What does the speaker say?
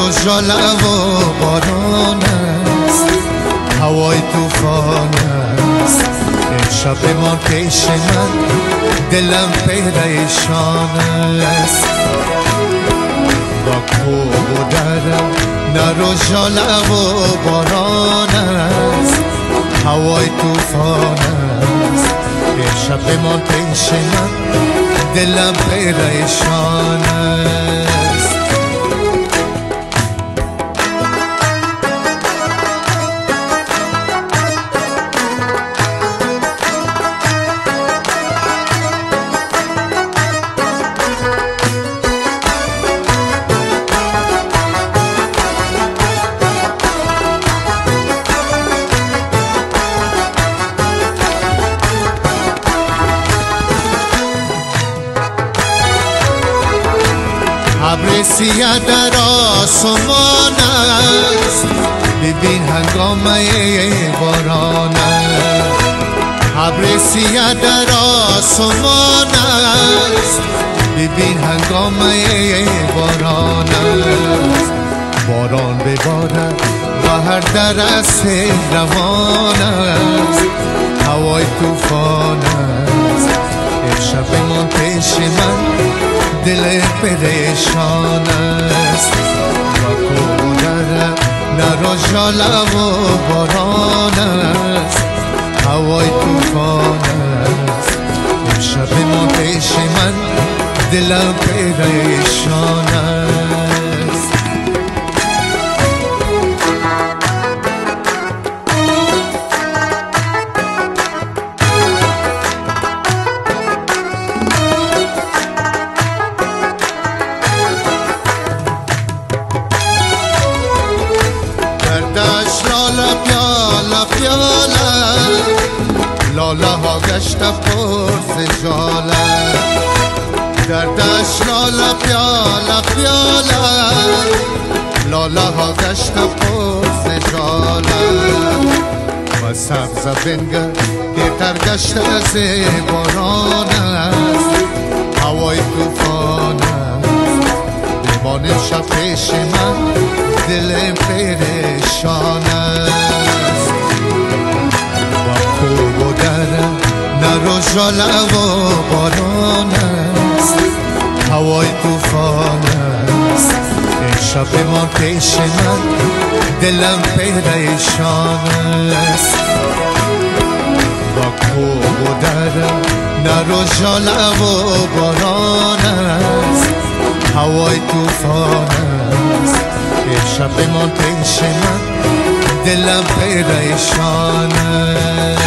و ژاله و باران است، هوای توفان است. امشب ما پیش من دلم پریشان است. با کوه و درم نر و ژاله و باران است، هوای توفان است. امشب ما پیش من دلم پریشان است. ابر سیاه در آسمان است، ببین هنگامه باران است. ابر سیاه در آسمان است، ببین هنگامه باران است. باران ببارد و هر درس روان است، هوای توفان است. امشب من پیش من دل پریشان است. و کوه و درم نر و ژاله و باران است، هوای توفان است. امشب ما پیش من دلم پریشان است. لاله ها گشت پرس ژاله، دردش لاله پیاله پیاله. لاله ها گشت پرس ژاله و سبز بنگر دیتر گشت از باران است، هوای توفان است. بمان شب پیش من دل پریشان است. کوه و درم نر و ژاله و باران است، هوای توفان است. امشب ما پیش من دلم پریشان است. با کوه و درم نر و ژاله و باران است، هوای توفان است. امشب ما پیش من دلم پریشان است.